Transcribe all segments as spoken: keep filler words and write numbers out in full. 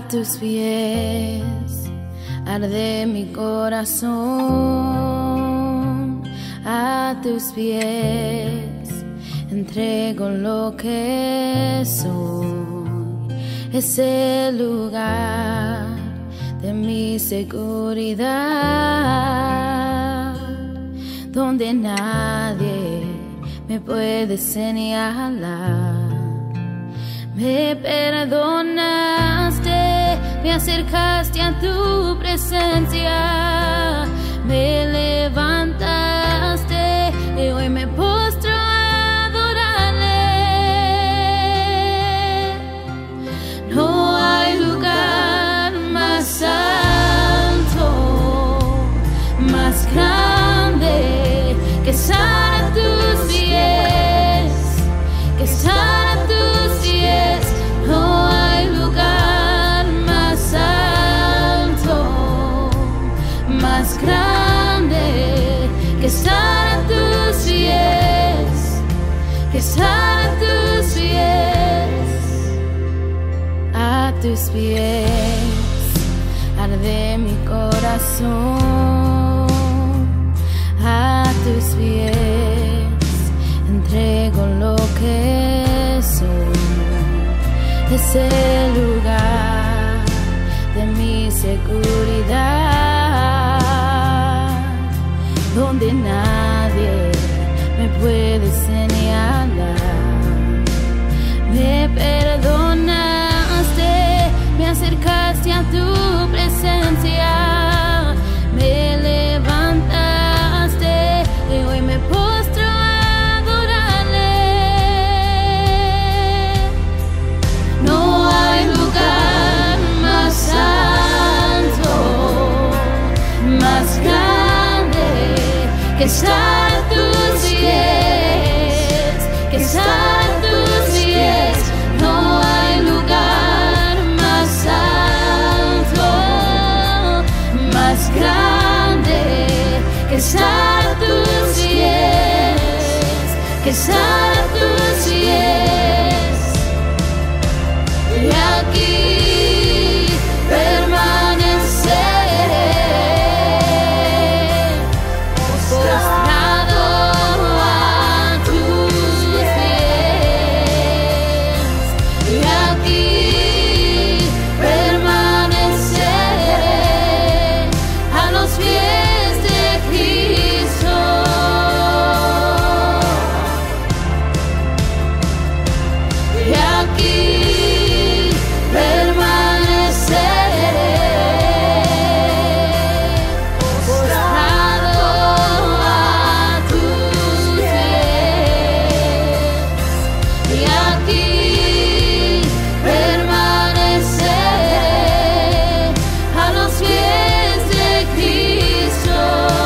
tus pies arde mi corazón, a tus pies entrego lo que soy. Es el lugar de mi seguridad, donde nadie me puede señalar. Me perdonaste, me acercaste a tu presencia, me levantaste y hoy me postro a adorarle. No hay lugar más santo, más grande que estar a tus pies, que estar a tus pies. No hay lugar más alto, más grande que estar a tus pies, que estar a tus pies, a tus pies arde mi corazón, a tus pies entrego lo que soy. Es el lugar de mi seguridad, donde nadie me puede señalar. Me perdonaste, me acercaste a tu presencia, me levantaste y hoy me postro a adorarle. No hay lugar más alto, más grande que estar a tus pies, que estar a tus pies. No hay lugar más alto, más grande que estar a tus pies, que estar a tus pies. Y aquí permaneceré, postrado a tus pies. Y aquí permaneceré a los pies de Cristo. Y aquí permaneceré, postrado a tus pies. Y aquí permaneceré a los pies de Cristo.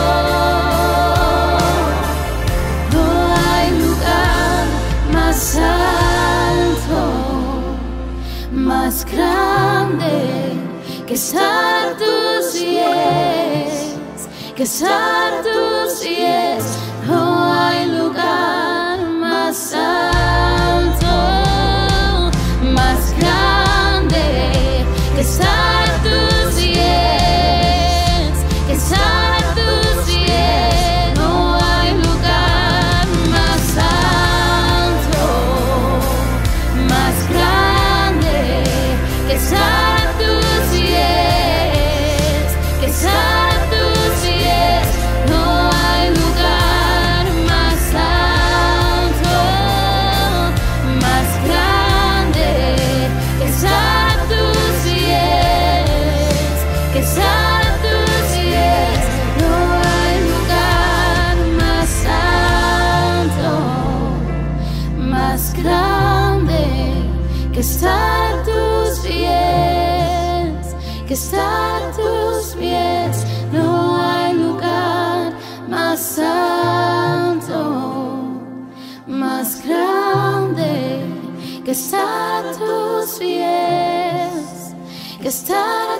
No hay lugar más alto, más grande que estar a tus pies, que estar a tus pies. No hay lugar más alto, más grande que estar a tus pies, que estar a tus pies. No hay lugar más alto, más grande que estar a tus pies, que estar a tus pies. No hay lugar más alto, más grande que estar a tus pies, que estar a tus pies. No hay lugar más alto, más grande que estar a tus pies, que estar a tus pies. No hay lugar más alto, más grande que estar a tus pies, que estar